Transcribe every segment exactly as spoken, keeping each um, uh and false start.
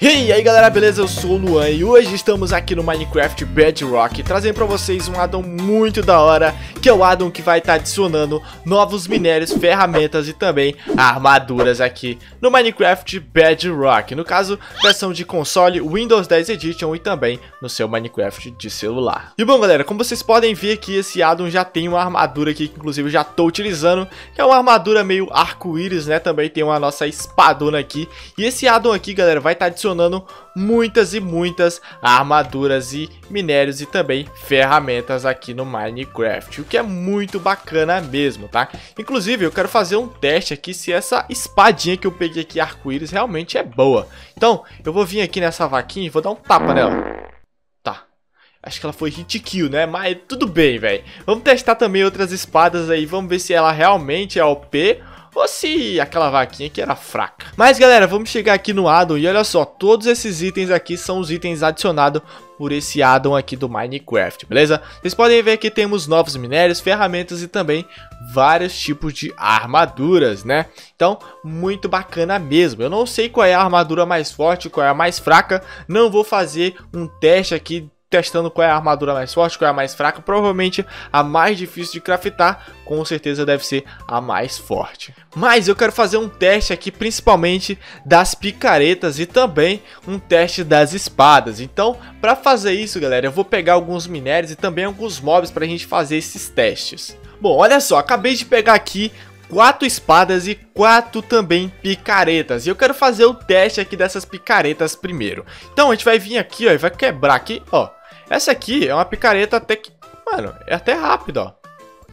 E aí galera, beleza? Eu sou o Luan e hoje estamos aqui no Minecraft Bedrock trazendo pra vocês um addon muito da hora, que é o addon que vai estar tá adicionando novos minérios, ferramentas e também armaduras aqui no Minecraft Bedrock. No caso, versão de console, Windows dez Edition e também no seu Minecraft de celular. E bom galera, como vocês podem ver aqui, esse addon já tem uma armadura aqui que inclusive eu já estou utilizando, que é uma armadura meio arco-íris, né? Também tem uma nossa espadona aqui. E esse addon aqui galera, vai estar tá adicionando muitas e muitas armaduras e minérios e também ferramentas aqui no Minecraft, o que é muito bacana mesmo, tá? Inclusive eu quero fazer um teste aqui se essa espadinha que eu peguei aqui arco-íris realmente é boa. Então eu vou vir aqui nessa vaquinha e vou dar um tapa nela. Tá, acho que ela foi hit kill, né? Mas tudo bem, velho. Vamos testar também outras espadas aí, vamos ver se ela realmente é O P ou se aquela vaquinha que era fraca. Mas galera, vamos chegar aqui no addon e olha só, todos esses itens aqui são os itens adicionados por esse addon aqui do Minecraft, beleza? Vocês podem ver que temos novos minérios, ferramentas e também vários tipos de armaduras, né? Então, muito bacana mesmo. Eu não sei qual é a armadura mais forte, qual é a mais fraca. Não vou fazer um teste aqui testando qual é a armadura mais forte, qual é a mais fraca. Provavelmente a mais difícil de craftar, com certeza deve ser a mais forte. Mas eu quero fazer um teste aqui principalmente das picaretas e também um teste das espadas. Então, para fazer isso galera, eu vou pegar alguns minérios e também alguns mobs para a gente fazer esses testes. Bom, olha só, acabei de pegar aqui quatro espadas e quatro também picaretas. E eu quero fazer o teste aqui dessas picaretas primeiro. Então a gente vai vir aqui, ó, e vai quebrar aqui, ó. Essa aqui é uma picareta até que... Mano, é até rápida, ó.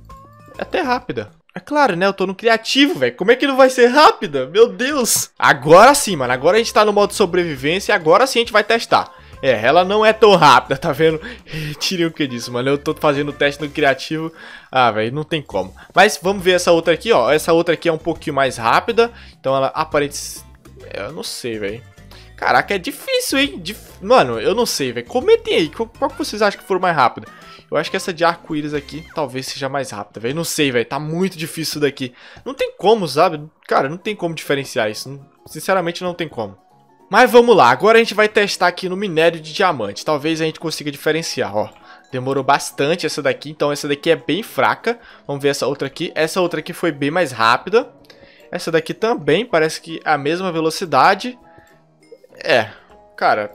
É até rápida. É claro, né? Eu tô no criativo, velho. Como é que não vai ser rápida? Meu Deus. Agora sim, mano. Agora a gente tá no modo sobrevivência e agora sim a gente vai testar. É, ela não é tão rápida, tá vendo? Tirei o que disso, mano. Eu tô fazendo o teste no criativo. Ah, velho, não tem como. Mas vamos ver essa outra aqui, ó. Essa outra aqui é um pouquinho mais rápida. Então ela aparece... Eu não sei, velho. Caraca, é difícil, hein? Dif... Mano, eu não sei, velho. Comentem aí. Qual, qual que vocês acham que for mais rápida? Eu acho que essa de arco-íris aqui talvez seja mais rápida, velho. Não sei, velho. Tá muito difícil isso daqui. Não tem como, sabe? Cara, não tem como diferenciar isso. Sinceramente, não tem como. Mas vamos lá. Agora a gente vai testar aqui no minério de diamante. Talvez a gente consiga diferenciar, ó. Demorou bastante essa daqui. Então essa daqui é bem fraca. Vamos ver essa outra aqui. Essa outra aqui foi bem mais rápida. Essa daqui também parece que é a mesma velocidade. É, cara.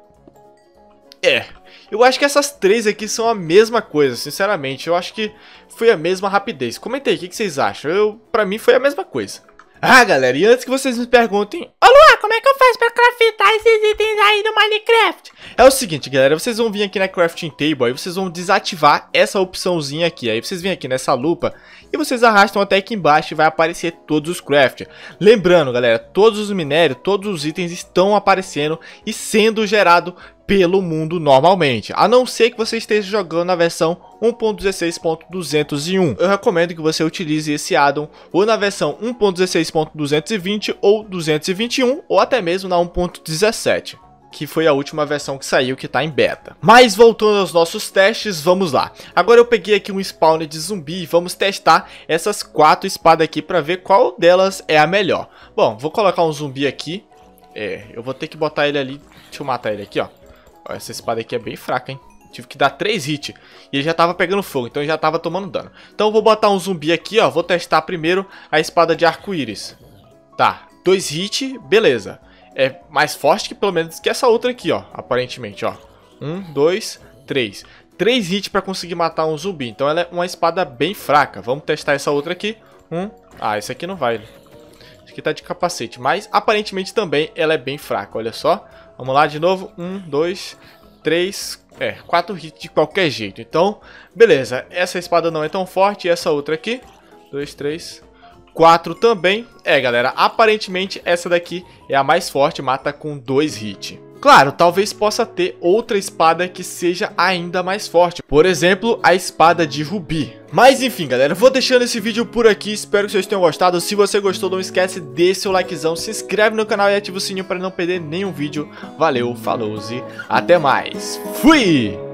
É. Eu acho que essas três aqui são a mesma coisa, sinceramente. Eu acho que foi a mesma rapidez. Comenta aí, o que, que vocês acham? Eu, pra mim foi a mesma coisa. Ah, galera, e antes que vocês me perguntem... Ô, Luan, como é que eu faço pra craftar esses itens aí do Minecraft? É o seguinte, galera, vocês vão vir aqui na Crafting Table, aí vocês vão desativar essa opçãozinha aqui. Aí vocês vêm aqui nessa lupa e vocês arrastam até aqui embaixo e vai aparecer todos os craft. Lembrando, galera, todos os minérios, todos os itens estão aparecendo e sendo gerado pelo mundo normalmente, a não ser que você esteja jogando na versão um ponto dezesseis ponto duzentos e um. Eu recomendo que você utilize esse addon ou na versão um ponto dezesseis ponto duzentos e vinte ou duzentos e vinte e um ou até mesmo na um ponto dezessete. Que foi a última versão que saiu, que tá em beta. Mas voltando aos nossos testes, vamos lá. Agora eu peguei aqui um spawner de zumbi e vamos testar essas quatro espadas aqui para ver qual delas é a melhor. Bom, vou colocar um zumbi aqui. É, eu vou ter que botar ele ali. Deixa eu matar ele aqui, ó. Ó, essa espada aqui é bem fraca, hein? Tive que dar três hits. E ele já tava pegando fogo, então ele já tava tomando dano. Então eu vou botar um zumbi aqui, ó. Vou testar primeiro a espada de arco-íris. Tá, dois hits, beleza. É mais forte que pelo menos que essa outra aqui, ó. Aparentemente, ó. Um, dois, três. Três hits pra conseguir matar um zumbi. Então ela é uma espada bem fraca. Vamos testar essa outra aqui. Um. Ah, esse aqui não vai. Esse aqui tá de capacete. Mas aparentemente também ela é bem fraca. Olha só. Vamos lá de novo. Um, dois, três. É, quatro hits de qualquer jeito. Então, beleza. Essa espada não é tão forte. E essa outra aqui. Dois, três. quatro também. É, galera, aparentemente essa daqui é a mais forte, mata com dois hits. Claro, talvez possa ter outra espada que seja ainda mais forte. Por exemplo, a espada de rubi. Mas enfim, galera, vou deixando esse vídeo por aqui. Espero que vocês tenham gostado. Se você gostou, não esquece, deixa seu likezão, se inscreve no canal e ativa o sininho para não perder nenhum vídeo. Valeu, falou e até mais. Fui!